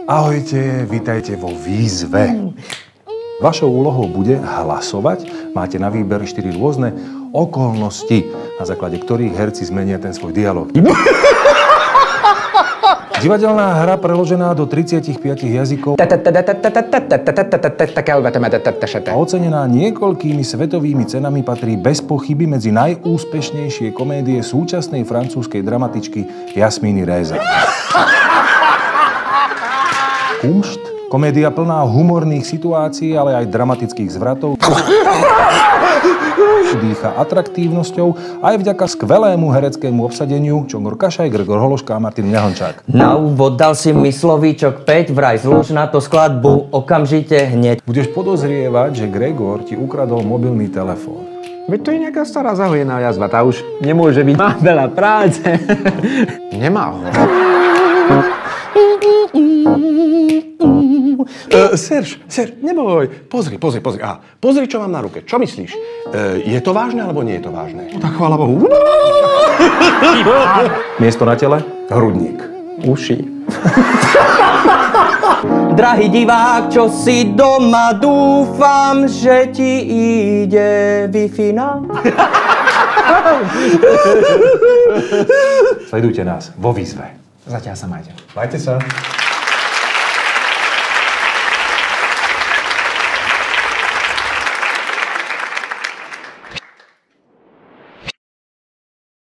Ahojte, vítajte vo výzve. Vašou úlohou bude hlasovať. Máte na výber 4 rôzne okolnosti, na základe ktorých herci zmenia ten svoj dialog. Divadelná hra preložená do 35 jazykov a ocenená niekoľkými svetovými cenami patrí bez pochyby medzi najúspešnejšie komédie súčasnej francúzskej dramatičky Jasmíny Réza. Kumšt, komédia plná humorných situácií, ale aj dramatických zvratov. Dýcha atraktívnosťou aj vďaka skvelému hereckému obsadeniu Čongor Kašaj, Gregor Hološka a Martin Mňahončák. Na úvod dal si mi slovíčok 5, vraj zlož na to skladbu okamžite hneď. Budeš podozrievať, že Gregor ti ukradol mobilný telefón. Veď to je nejaká stará zahojená jazva, tá už nemôže byť. Má veľa práce. Nemá ho. Serž, neboj. Pozri. Pozri, čo mám na ruke. Čo myslíš? Je to vážne, alebo nie je to vážne? No tak chvála Bohu. Miesto na tele? Hrudník. Uši. Drahý divák, čo si doma, dúfam, že ti ide Wi-Fi na. Sledujte nás vo výzve. Zatiaľ sa majte. Majte sa.